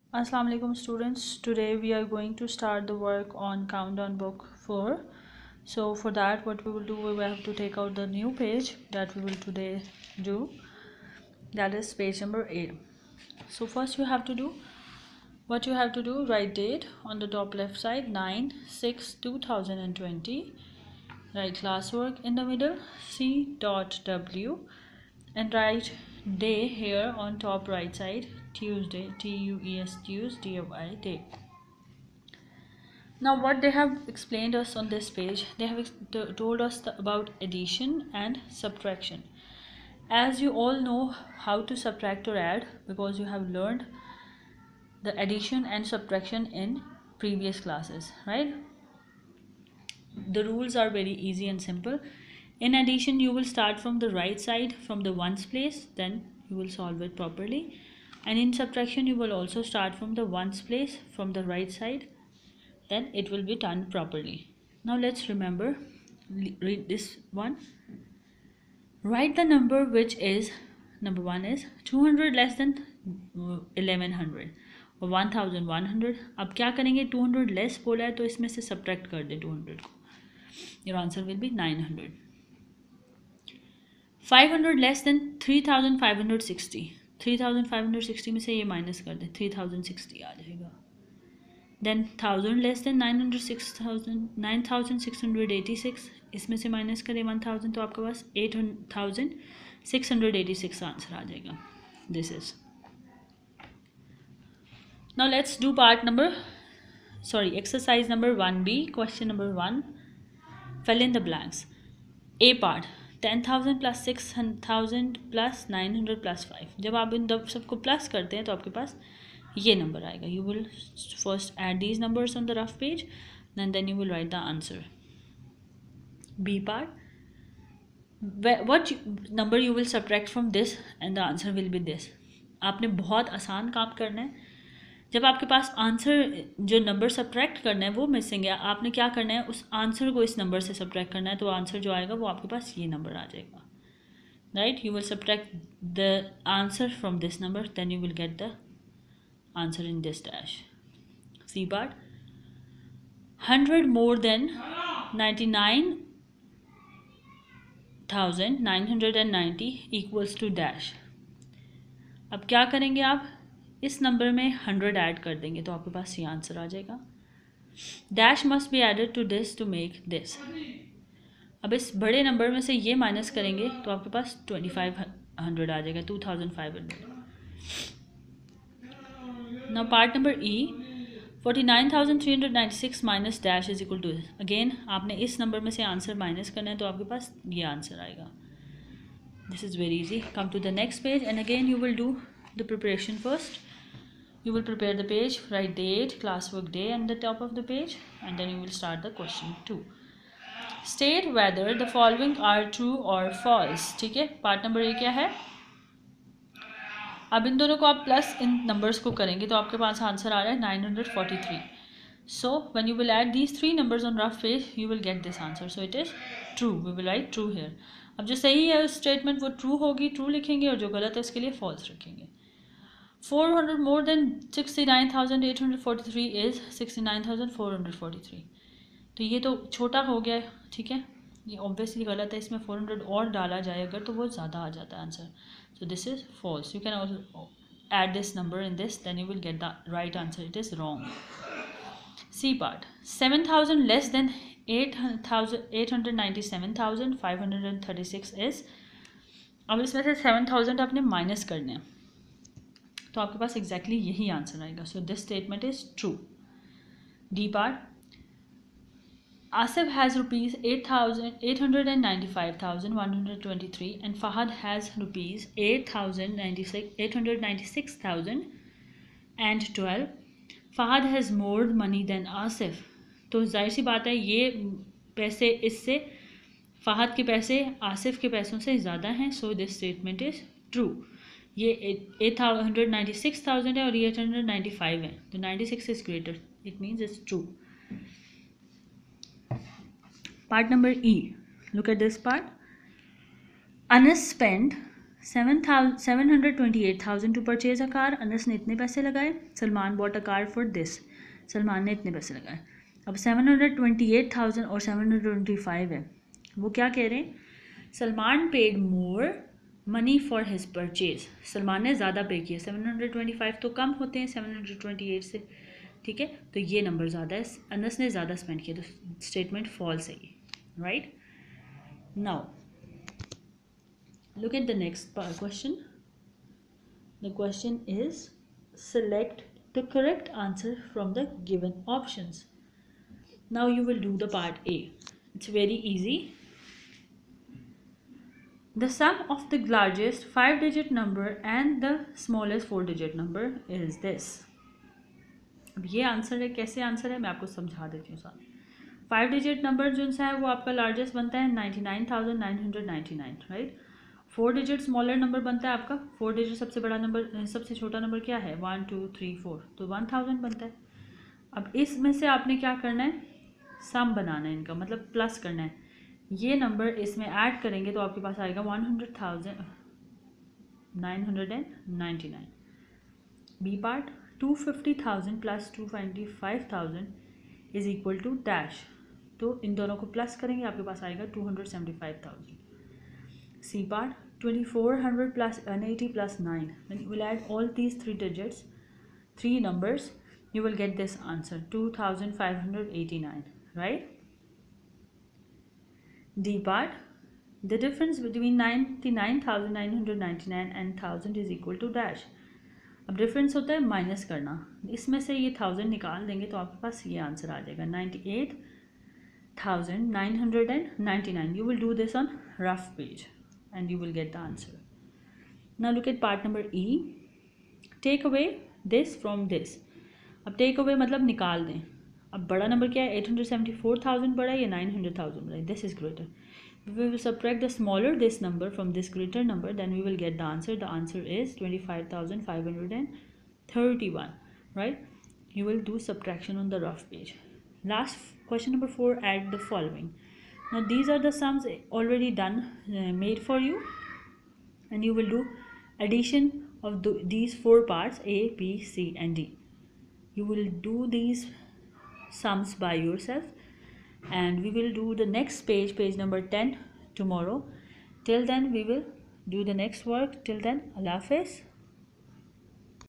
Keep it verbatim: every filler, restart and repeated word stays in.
Assalamu alaikum students. Today we are going to start the work on countdown book four. So for that what we will do, we will have to take out the new page that we will today do, that is page number eight. So first you have to do what you have to do write date on the top left side, nine six two thousand twenty. Write classwork in the middle, C dot W, and write day here on top right side, Tuesday, T U E S Tuesday, D Y day. Now what they have explained us on this page, they have told us the, about addition and subtraction. As you all know how to subtract or add, because you have learned the addition and subtraction in previous classes, right? The rules are very easy and simple. In addition, you will start from the right side, from the ones place, then you will solve it properly. And in subtraction, you will also start from the ones place, from the right side, then it will be done properly. Now let's remember, read this one. Write the number which is, number one is two hundred less than eleven hundred और one thousand one hundred. अब क्या करेंगे, two hundred less बोला है तो इसमें से subtract कर दे two hundred को. Your answer will be nine hundred. five hundred less than three thousand five hundred sixty. three thousand five hundred sixty में से ये माइनस कर दे, three thousand sixty आ जाएगा. Then one thousand less than nine hundred six thousand nine thousand six hundred eighty-six, इसमें से minus करें one thousand तो आपके पास eight thousand six hundred eighty-six answer आ जाएगा. This is. Now let's do part number, sorry, exercise number one B, question number one. Fill in the blanks. A part, ten thousand plus six thousand plus nine hundred plus five. जब आप इन सबको plus करते हैं तो आपके पास ये number आएगा. You will first add these numbers on the rough page, and then you will write the answer. B part, what number you will subtract from this and the answer will be this. आपने बहुत आसान काम करना है. जब आपके पास answer जो नंबर सब्ट्रैक्ट करना है वो मिसिंग है, आपने क्या करना है, उस आंसर को इस नंबर से सब्ट्रैक्ट करना है, तो आंसर जो आएगा वो आपके पास ये नंबर आ जाएगा. Right, you will subtract the answer from this number, then you will get the answer in this dash. C part, hundred more than ninety nine thousand nine hundred and ninety equals to dash. अब क्या करेंगे, आप इस number में hundred add कर देंगे तो आपके पास ये आंसर आ जाएगा. Dash must be added to this to make this. अब इस बड़े नंबर में से ये माइनस करेंगे तो आपके पास ट्वेंटी फाइव हंड्रेड आ जाएगा, two thousand five hundred. Now part number E, forty nine thousand three hundred ninety six minus dash is equal to this. Again आपने इस नंबर में से आंसर माइनस करना है तो आपके पास ये आंसर आएगा. This is very easy. Come to the next page and again you will do the preparation first. You will prepare the page, write date, classwork day on the top of the page, and then you will start the question two. State whether the following are true or false. ठीक है, part number A क्या है. अब इन दोनों को आप plus इन numbers को करेंगे तो आपके पास आंसर आ रहा है nine hundred forty-three. So when you will add these three numbers on rough page, you will get this answer. So it is true. We will write true here. अब जो सही है उस स्टेटमेंट वो ट्रू होगी, true लिखेंगे, और जो गलत है उसके लिए फॉल्स रखेंगे. four hundred more than sixty-nine thousand eight hundred forty-three is sixty-nine thousand four hundred forty-three. तो ये तो छोटा हो गया है, ठीक है, ये ऑब्वियसली गलत है. इसमें four hundred और डाला जाए अगर तो वो ज़्यादा आ जाता है answer. So this is false. You can also add this number in this, then you will get the right answer. It is wrong. C part, seven thousand less than eight hundred ninety-seven thousand five hundred thirty-six is. अब इसमें से seven thousand आपने minus करने हैं तो आपके पास exactly exactly यही आंसर आएगा. So this statement is true. D part, Asif has rupees eight thousand eight hundred and ninety five thousand one hundred twenty three and Fahad has rupees eight thousand ninety six eight hundred ninety six thousand and twelve. Fahad has more money than Asif. तो जाहिर सी बात है ये पैसे इससे, फहद के पैसे आसिफ के पैसों से ज़्यादा हैं. So this statement is true. ये eight hundred ninety six thousand है और ये एट हंड्रेड नाइन्टी फाइव है, तो ninety six is greater. It means it's true. Part number E, look at this part. Anas spend seven thousand seven hundred twenty eight thousand to purchase a car, Anas ने इतने पैसे लगाए, Salman bought a car for this, Salman ने इतने पैसे लगाए। अब seven hundred twenty eight thousand और सेवन हंड्रेड ट्वेंटी फाइव है, वो क्या कह रहे हैं, Salman paid more money for his purchase, Salman ने ज़्यादा पे किया, सेवन हंड्रेड ट्वेंटी फाइव तो कम होते हैं सेवन हंड्रेड ट्वेंटी एट से, ठीक है, तो ये नंबर ज़्यादा है, अनस ने ज़्यादा स्पेंड किया, तो स्टेटमेंट फॉल्स है ये, right. Now look at the next question. The question is, select the correct answer from the given options. Now you will do the part A. It's very easy. The sum of the largest five digit number and the smallest four digit number is this. अब ये answer है, कैसे answer है मैं आपको समझा देती हूँ साथ। फाइव डिजिट नंबर जो सा है वो आपका लार्जेस्ट बनता है ninety nine thousand nine hundred ninety nine, right. Four digit smaller number बनता है आपका, फोर डिजिट सबसे बड़ा नंबर, सबसे छोटा नंबर क्या है, वन टू थ्री फोर, तो वन थाउजेंड बनता है। अब इसमें से आपने क्या करना है, सम बनाना है इनका, मतलब प्लस करना है, ये नंबर इसमें ऐड करेंगे तो आपके पास आएगा one hundred thousand nine hundred and ninety nine. B part, two fifty thousand plus two twenty five thousand is equal to dash, तो इन दोनों को प्लस करेंगे आपके पास आएगा two hundred seventy five thousand. C part, twenty-four hundred plus one eighty plus nine. When you will add all these three digits, three numbers, you will get this answer, two thousand five hundred eighty-nine, right? D part, the difference between ninety-nine thousand nine hundred ninety-nine and one thousand is equal to dash. अब difference होता है minus करना, इसमें से ये thousand निकाल देंगे तो आपके पास ये आंसर आ जाएगा ninety eight thousand nine hundred and ninety nine. You will do this on rough page and you will get the answer. Now look at part number E. Take away this from this. अब take away मतलब निकाल दें। अब बड़ा number क्या है, eight hundred seventy four thousand बड़ा है या नाइन हंड्रेड थाउजेंड बड़ा है, this is greater. We will subtract the smaller this number from this greater number, then we will get the answer. The answer is twenty-five thousand five hundred thirty-one, right? You will do subtraction on the rough page. Last question number four, add the following. Now these are the sums already done, uh, made for you, and you will do addition of the, these four parts A, B, C and D. You will do these sums by yourself, and we will do the next page, page number ten tomorrow. Till then we will do the next work. Till then, Allah Hafiz.